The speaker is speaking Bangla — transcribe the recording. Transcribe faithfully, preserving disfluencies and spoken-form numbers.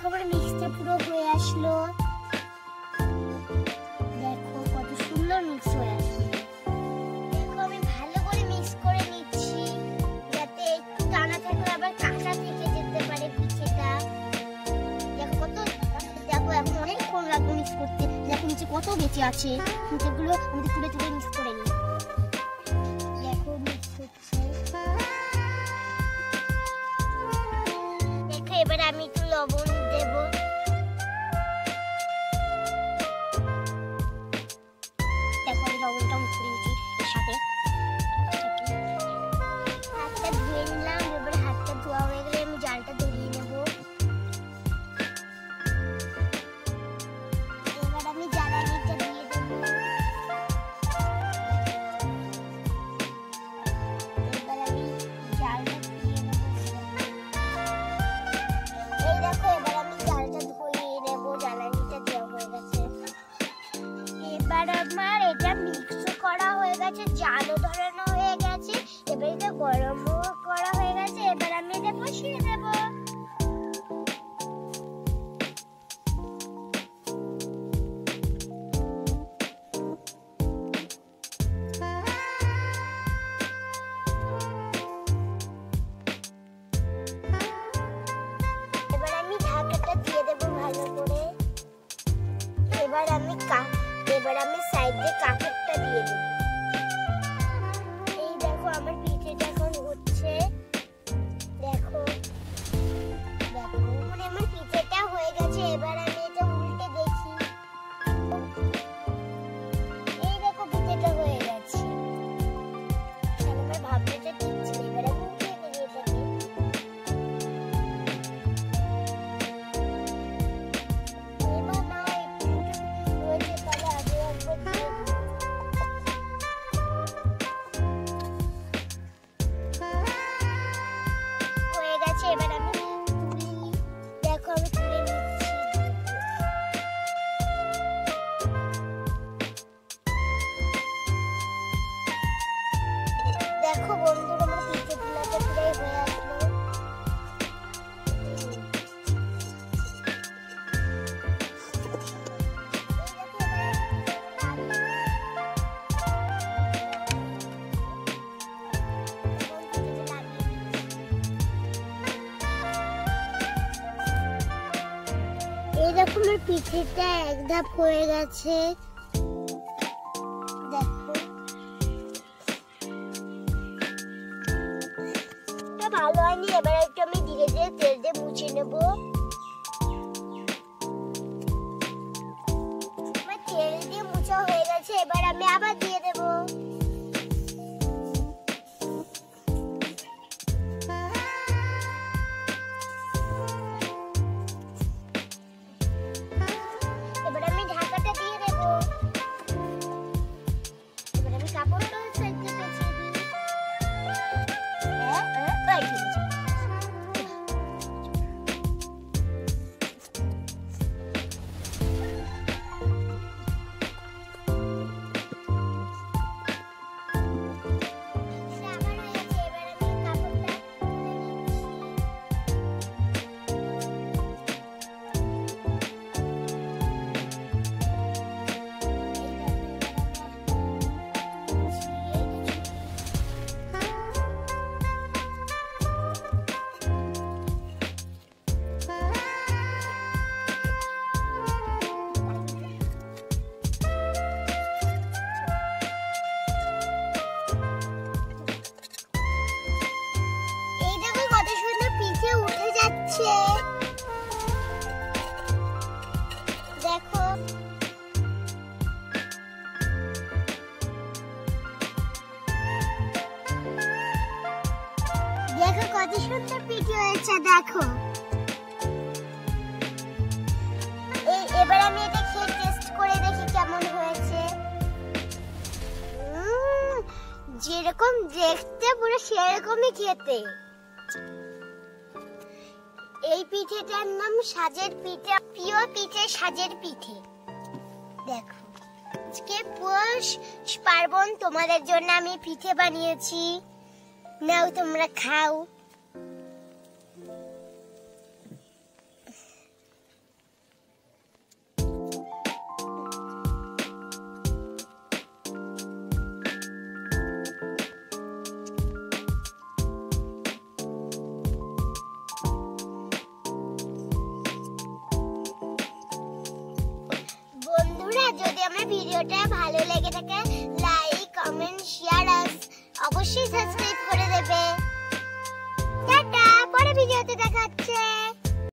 দেখো আমার মিক্সটা পুরো হয়ে আসলো। দেখো কত সুন্দর মিক্স হয়ে আসলো। দেখো আমি ভালো করে মিক্স করে নিচ্ছি যাতে একটু দানা থাকলে আবার কাঁচা থেকে যেতে পারে পিঠেটা। দেখো কত, দেখো এখন অনেকক্ষণ লাগবে মিক্স করতে। দেখো নিচে কত বেঁচে আছে, পিঠেগুলো আমি তুলে তুলে মিক্স করে নিই। দেখো মিক্স হচ্ছে। দেখো এবার আমি একটু লবণ দেবো। দেখো আমি লবণটা মিক্স করে নিচ্ছি এর সাথে। হাতটা ধুয়ে নিলাম। এবার হাতটা ধোয়া হয়ে গেলে আমি জালটা ধরিয়ে নেব। এবার আমি জ্বালানিটা দিয়ে দেবো। এবার আমি জালটা ধরিয়ে নেব। এই দেখো এবার আমি জালটা ধরিয়ে নেব। জ্বালানিটা দেওয়া হয়ে গেছে। এবার আমার এটা মিক্স করা হয়ে গেছে, জালও ধরানো হয়ে গেছে। এবার এটা গরমও করা হয়ে গেছে। এবার আমি এটা বসিয়ে দেব। এবার আমি ঢাকাটা দিয়ে দেব ভালো করে। এবার আমি এবার আমি সাইডে কাপড়টা দিয়ে দেব। এই দেখো আমার পিঠেটা এখন হচ্ছে। দেখো দেখো মানে আমার পিঠেটা হয়ে গেছে। এবার আমি এটা উল্টে দেখি। এই দেখো পিঠেটা হয়ে গেছে। আমার ভাবনাটা ঠিক ছিল। এবার আমি উল্টে দিই এটাকে। এবার না একটু রয়েছে তাহলে আগে একবার দিয়ে দিই। হয়ে গেছে। এবার আমি তুলে নিই। দেখো আমি তুলে নিচ্ছি। দেখো বন্ধুরা আমার পিঠে তুলাটা প্রায় হয়ে আসলো। এই দেখো আমার পিঠেটা এক ধাপ হয়ে গেছে। দেখো এটা ভালো হয়নি। এবার একটু আমি ধীরে ধীরে তেল দিয়ে মুছে নেব। আমার তেল দিয়ে মুছা হয়ে গেছে। এবার আমি আবার দিয়ে দেব। এবার আমি ঢাকাটা দিয়ে দেব। এবার আমি কাপড়টা সাইডে পেঁচিয়ে দিই। হ্যাঁ হ্যাঁ রাইট আছে। দেখো দেখো কত সুন্দর পিঠে হয়েছে। দেখো এই এবার আমি এটা খেয়ে টেস্ট করে দেখি কেমন হয়েছে। যেরকম দেখতে পুরো সেরকমই খেতে। এই পিঠেটার নাম সাজের পিঠে। প্রিয় পিঠে সাজের পিঠে। দেখো আজকে পৌষ পার্বণ, তোমাদের জন্য আমি পিঠে বানিয়েছি। নাও তোমরা খাও। বন্ধুরা, যদি আমার ভিডিওটা ভালো লেগে থাকে লাইক কমেন্ট শেয়ার আর অবশ্যই সাবস্ক্রাইব করে দেবে। টাটা, পরে ভিডিওতে দেখা